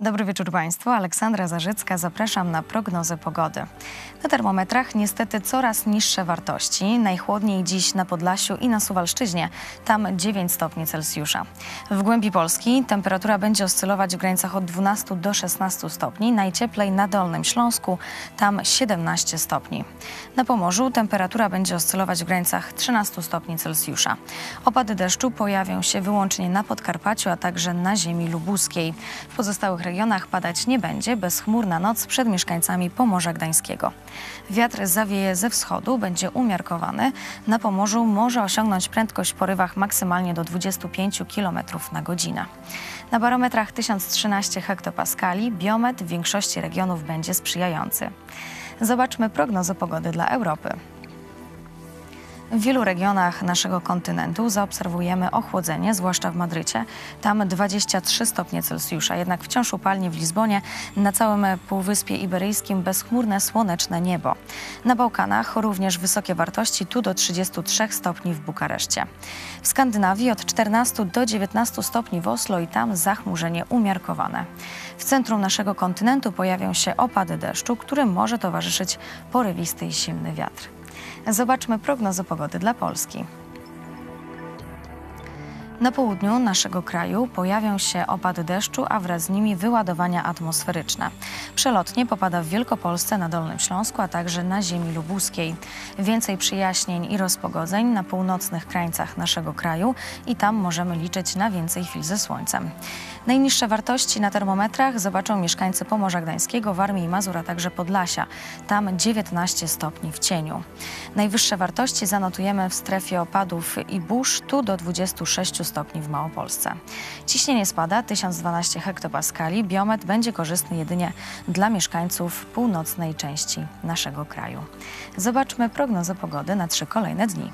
Dobry wieczór Państwu, Aleksandra Zarzycka, zapraszam na prognozę pogody. Na termometrach niestety coraz niższe wartości, najchłodniej dziś na Podlasiu i na Suwalszczyźnie, tam 9 stopni Celsjusza. W głębi Polski temperatura będzie oscylować w granicach od 12 do 16 stopni, najcieplej na Dolnym Śląsku, tam 17 stopni. Na Pomorzu temperatura będzie oscylować w granicach 13 stopni Celsjusza. Opady deszczu pojawią się wyłącznie na Podkarpaciu, a także na ziemi lubuskiej. W pozostałych regionach padać nie będzie, bezchmurna noc przed mieszkańcami Pomorza Gdańskiego. Wiatr zawieje ze wschodu, będzie umiarkowany. Na Pomorzu może osiągnąć prędkość w porywach maksymalnie do 25 km na godzinę. Na barometrach 1013 hektopaskali biometr w większości regionów będzie sprzyjający. Zobaczmy prognozę pogody dla Europy. W wielu regionach naszego kontynentu zaobserwujemy ochłodzenie, zwłaszcza w Madrycie. Tam 23 stopnie Celsjusza, jednak wciąż upalnie w Lizbonie, na całym Półwyspie Iberyjskim bezchmurne, słoneczne niebo. Na Bałkanach również wysokie wartości, tu do 33 stopni w Bukareszcie. W Skandynawii od 14 do 19 stopni w Oslo i tam zachmurzenie umiarkowane. W centrum naszego kontynentu pojawią się opady deszczu, którym może towarzyszyć porywisty i silny wiatr. Zobaczmy prognozę pogody dla Polski. Na południu naszego kraju pojawią się opady deszczu, a wraz z nimi wyładowania atmosferyczne. Przelotnie popada w Wielkopolsce, na Dolnym Śląsku, a także na ziemi lubuskiej. Więcej przyjaśnień i rozpogodzeń na północnych krańcach naszego kraju i tam możemy liczyć na więcej chwil ze słońcem. Najniższe wartości na termometrach zobaczą mieszkańcy Pomorza Gdańskiego, Warmii i Mazur, a także Podlasia. Tam 19 stopni w cieniu. Najwyższe wartości zanotujemy w strefie opadów i burz, tu do 26 stopni w Małopolsce. Ciśnienie spada, 1012 hektopaskali. Biometr będzie korzystny jedynie dla mieszkańców północnej części naszego kraju. Zobaczmy prognozę pogody na 3 kolejne dni.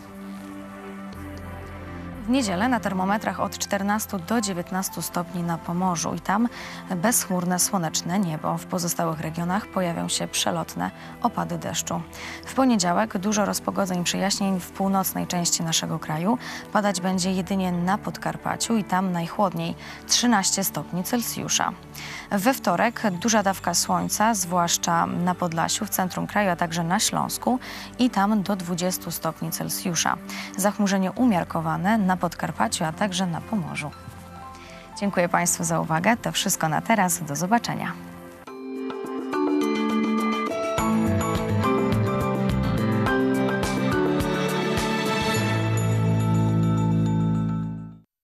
W niedzielę na termometrach od 14 do 19 stopni na Pomorzu i tam bezchmurne, słoneczne niebo. W pozostałych regionach pojawią się przelotne opady deszczu. W poniedziałek dużo rozpogodzeń i przejaśnień w północnej części naszego kraju. Padać będzie jedynie na Podkarpaciu i tam najchłodniej 13 stopni Celsjusza. We wtorek duża dawka słońca, zwłaszcza na Podlasiu, w centrum kraju, a także na Śląsku i tam do 20 stopni Celsjusza. Zachmurzenie umiarkowane na Podkarpaciu, a także na Pomorzu. Dziękuję Państwu za uwagę. To wszystko na teraz. Do zobaczenia.